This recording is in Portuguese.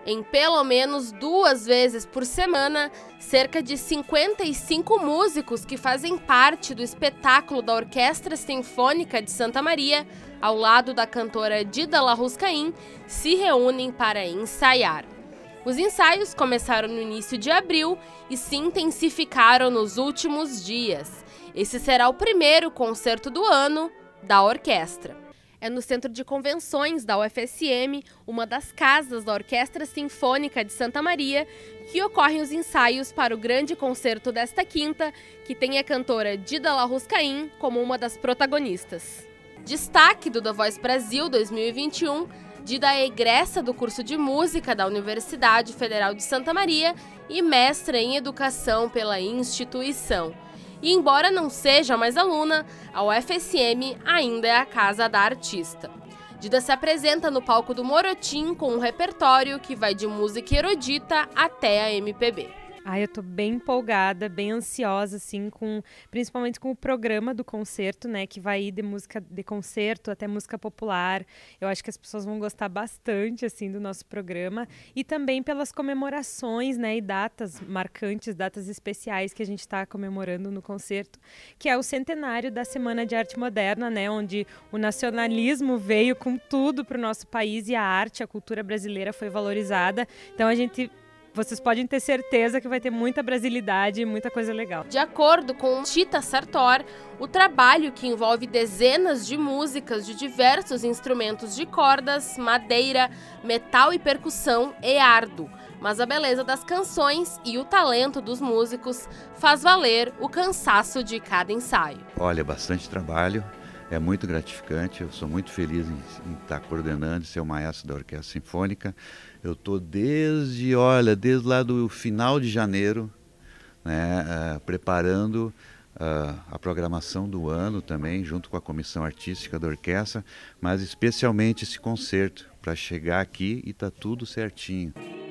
Em pelo menos 2 vezes por semana, cerca de 55 músicos que fazem parte do espetáculo da Orquestra Sinfônica de Santa Maria, ao lado da cantora Dida Larruscaim, se reúnem para ensaiar. Os ensaios começaram no início de abril e se intensificaram nos últimos dias. Esse será o primeiro concerto do ano da orquestra. É no Centro de Convenções da UFSM, uma das casas da Orquestra Sinfônica de Santa Maria, que ocorrem os ensaios para o grande concerto desta quinta, que tem a cantora Dida Larruscaim como uma das protagonistas. Destaque do The Voice Brasil 2021, Dida é egressa do curso de música da Universidade Federal de Santa Maria e mestra em educação pela instituição. E embora não seja mais aluna, a UFSM ainda é a casa da artista. Dida se apresenta no palco do Morotim com um repertório que vai de música erudita até a MPB. Eu tô bem empolgada, bem ansiosa, assim, principalmente com o programa do concerto, né, que vai ir de música de concerto até música popular. Eu acho que as pessoas vão gostar bastante, assim, do nosso programa e também pelas comemorações, né, e datas marcantes, datas especiais que a gente está comemorando no concerto, que é o centenário da Semana de Arte Moderna, né, onde o nacionalismo veio com tudo para o nosso país e a arte, a cultura brasileira foi valorizada. Então vocês podem ter certeza que vai ter muita brasilidade e muita coisa legal. De acordo com Tita Sartor, o trabalho, que envolve dezenas de músicas de diversos instrumentos de cordas, madeira, metal e percussão, é árduo. Mas a beleza das canções e o talento dos músicos faz valer o cansaço de cada ensaio. Olha, bastante trabalho. É muito gratificante, eu sou muito feliz em estar coordenando, ser o maestro da Orquestra Sinfônica. Eu estou desde lá do final de janeiro, né, preparando a programação do ano também, junto com a comissão artística da orquestra, mas especialmente esse concerto, para chegar aqui e tá tudo certinho.